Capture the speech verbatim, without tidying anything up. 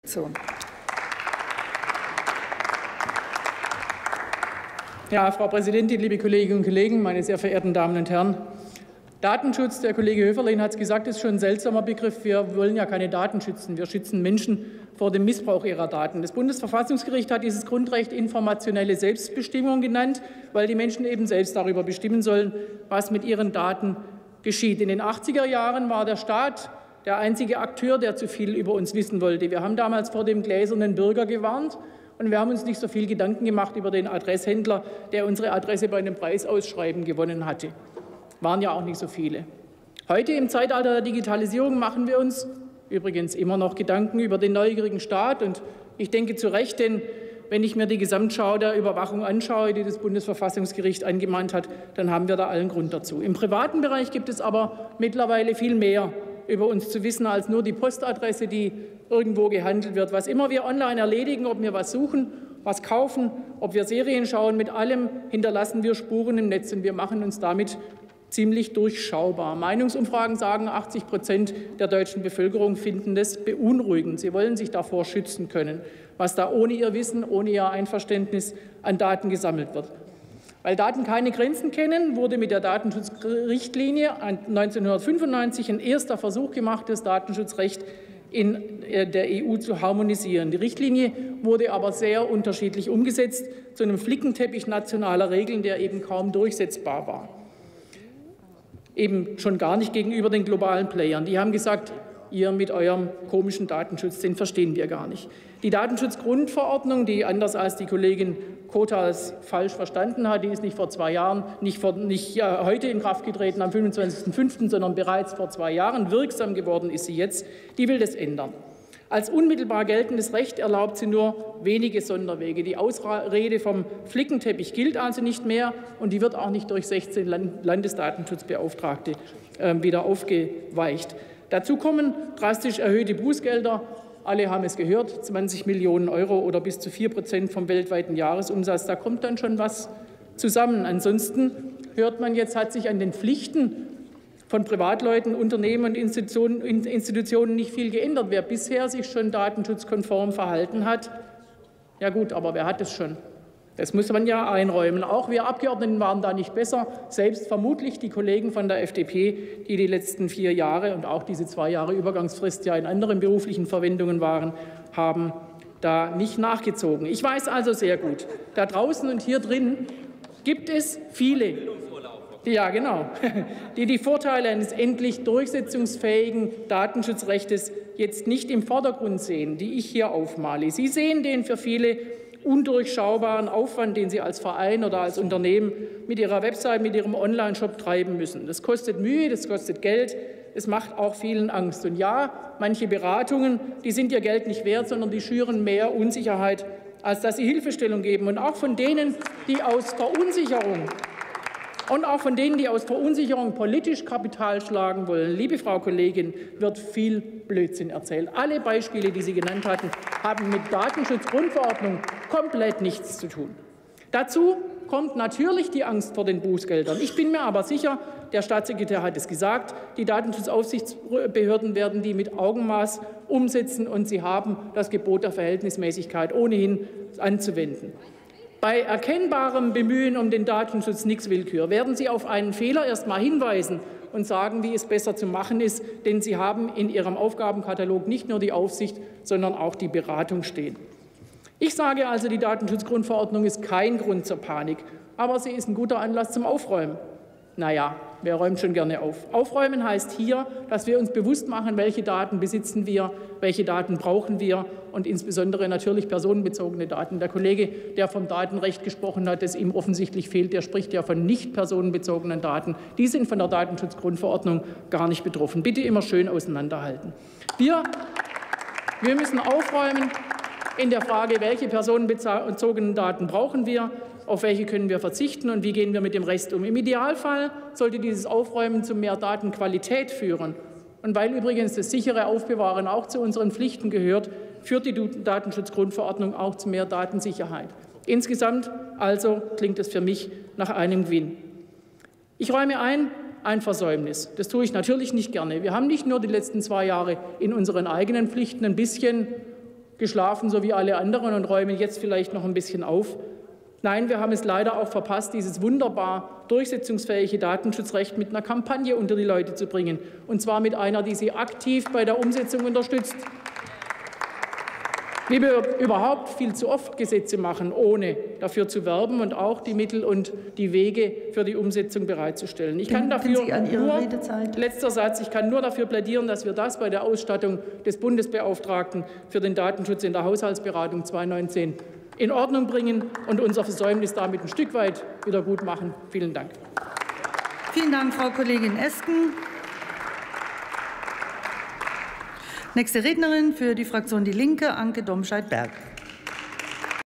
So. Ja, Frau Präsidentin, liebe Kolleginnen und Kollegen, meine sehr verehrten Damen und Herren! Datenschutz, der Kollege Höferlin hat es gesagt, ist schon ein seltsamer Begriff. Wir wollen ja keine Daten schützen. Wir schützen Menschen vor dem Missbrauch ihrer Daten. Das Bundesverfassungsgericht hat dieses Grundrecht informationelle Selbstbestimmung genannt, weil die Menschen eben selbst darüber bestimmen sollen, was mit ihren Daten geschieht. In den achtziger Jahren war der Staat der einzige Akteur, der zu viel über uns wissen wollte. Wir haben damals vor dem gläsernen Bürger gewarnt. Und wir haben uns nicht so viel Gedanken gemacht über den Adresshändler, der unsere Adresse bei einem Preisausschreiben gewonnen hatte. Waren ja auch nicht so viele. Heute im Zeitalter der Digitalisierung machen wir uns übrigens immer noch Gedanken über den neugierigen Staat. Und ich denke zu Recht, denn wenn ich mir die Gesamtschau der Überwachung anschaue, die das Bundesverfassungsgericht angemahnt hat, dann haben wir da allen Grund dazu. Im privaten Bereich gibt es aber mittlerweile viel mehr über uns zu wissen als nur die Postadresse, die irgendwo gehandelt wird. Was immer wir online erledigen, ob wir was suchen, was kaufen, ob wir Serien schauen, mit allem hinterlassen wir Spuren im Netz und wir machen uns damit ziemlich durchschaubar. Meinungsumfragen sagen, achtzig Prozent der deutschen Bevölkerung finden das beunruhigend. Sie wollen sich davor schützen können, was da ohne ihr Wissen, ohne ihr Einverständnis an Daten gesammelt wird. Weil Daten keine Grenzen kennen, wurde mit der Datenschutzrichtlinie neunzehnhundertfünfundneunzig ein erster Versuch gemacht, das Datenschutzrecht in der E U zu harmonisieren. Die Richtlinie wurde aber sehr unterschiedlich umgesetzt, zu einem Flickenteppich nationaler Regeln, der eben kaum durchsetzbar war. Eben schon gar nicht gegenüber den globalen Playern. Die haben gesagt, ihr mit eurem komischen Datenschutz, den verstehen wir gar nicht. Die Datenschutzgrundverordnung, die anders als die Kollegin Kota es falsch verstanden hat, die ist nicht vor zwei Jahren, nicht, vor, nicht ja, heute in Kraft getreten am fünfundzwanzigsten fünften, sondern bereits vor zwei Jahren. Wirksam geworden ist sie jetzt. Die will das ändern. Als unmittelbar geltendes Recht erlaubt sie nur wenige Sonderwege. Die Ausrede vom Flickenteppich gilt also nicht mehr und die wird auch nicht durch sechzehn Landesdatenschutzbeauftragte äh, wieder aufgeweicht. Dazu kommen drastisch erhöhte Bußgelder. Alle haben es gehört, zwanzig Millionen Euro oder bis zu vier Prozent vom weltweiten Jahresumsatz. Da kommt dann schon was zusammen. Ansonsten hört man jetzt, hat sich an den Pflichten von Privatleuten, Unternehmen und Institutionen, Institutionen nicht viel geändert. Wer bisher sich schon datenschutzkonform verhalten hat, ja gut, aber wer hat es schon? Das muss man ja einräumen. Auch wir Abgeordneten waren da nicht besser. Selbst vermutlich die Kollegen von der F D P, die die letzten vier Jahre und auch diese zwei Jahre Übergangsfrist ja in anderen beruflichen Verwendungen waren, haben da nicht nachgezogen. Ich weiß also sehr gut, da draußen und hier drin gibt es viele, ja genau, die die Vorteile eines endlich durchsetzungsfähigen Datenschutzrechts jetzt nicht im Vordergrund sehen, die ich hier aufmale. Sie sehen den für viele undurchschaubaren Aufwand, den Sie als Verein oder als Unternehmen mit Ihrer Website, mit Ihrem Online-Shop treiben müssen. Das kostet Mühe, das kostet Geld, es macht auch vielen Angst. Und ja, manche Beratungen, die sind Ihr Geld nicht wert, sondern die schüren mehr Unsicherheit, als dass sie Hilfestellung geben. Und auch von denen, die aus Verunsicherung Und auch von denen, die aus Verunsicherung politisch Kapital schlagen wollen, liebe Frau Kollegin, wird viel Blödsinn erzählt. Alle Beispiele, die Sie genannt hatten, haben mit Datenschutzgrundverordnung komplett nichts zu tun. Dazu kommt natürlich die Angst vor den Bußgeldern. Ich bin mir aber sicher, der Staatssekretär hat es gesagt, die Datenschutzaufsichtsbehörden werden die mit Augenmaß umsetzen, und sie haben das Gebot der Verhältnismäßigkeit ohnehin anzuwenden. Bei erkennbarem Bemühen um den Datenschutz nix Willkür werden Sie auf einen Fehler erst mal hinweisen und sagen, wie es besser zu machen ist, denn Sie haben in Ihrem Aufgabenkatalog nicht nur die Aufsicht, sondern auch die Beratung stehen. Ich sage also, die Datenschutzgrundverordnung ist kein Grund zur Panik, aber sie ist ein guter Anlass zum Aufräumen. Naja, wer räumt schon gerne auf? Aufräumen heißt hier, dass wir uns bewusst machen, welche Daten besitzen wir, welche Daten brauchen wir, und insbesondere natürlich personenbezogene Daten. Der Kollege, der vom Datenrecht gesprochen hat, das ihm offensichtlich fehlt, der spricht ja von nicht personenbezogenen Daten. Die sind von der Datenschutzgrundverordnung gar nicht betroffen. Bitte immer schön auseinanderhalten. Wir, wir müssen aufräumen in der Frage, welche personenbezogenen Daten brauchen wir, auf welche können wir verzichten und wie gehen wir mit dem Rest um. Im Idealfall sollte dieses Aufräumen zu mehr Datenqualität führen. Und weil übrigens das sichere Aufbewahren auch zu unseren Pflichten gehört, führt die Datenschutzgrundverordnung auch zu mehr Datensicherheit. Insgesamt also klingt es für mich nach einem Gewinn. Ich räume ein, ein Versäumnis. Das tue ich natürlich nicht gerne. Wir haben nicht nur die letzten zwei Jahre in unseren eigenen Pflichten ein bisschen geschlafen, so wie alle anderen, und räumen jetzt vielleicht noch ein bisschen auf. Nein, wir haben es leider auch verpasst, dieses wunderbar durchsetzungsfähige Datenschutzrecht mit einer Kampagne unter die Leute zu bringen, und zwar mit einer, die sie aktiv bei der Umsetzung unterstützt. Wie wir überhaupt viel zu oft Gesetze machen, ohne dafür zu werben und auch die Mittel und die Wege für die Umsetzung bereitzustellen. Ich kann dafür nur, letzter Satz, ich kann nur dafür plädieren, dass wir das bei der Ausstattung des Bundesbeauftragten für den Datenschutz in der Haushaltsberatung zweitausendneunzehn in Ordnung bringen und unser Versäumnis damit ein Stück weit wieder gut machen. Vielen Dank. Vielen Dank, Frau Kollegin Esken. Nächste Rednerin für die Fraktion Die Linke, Anke Domscheit-Berg.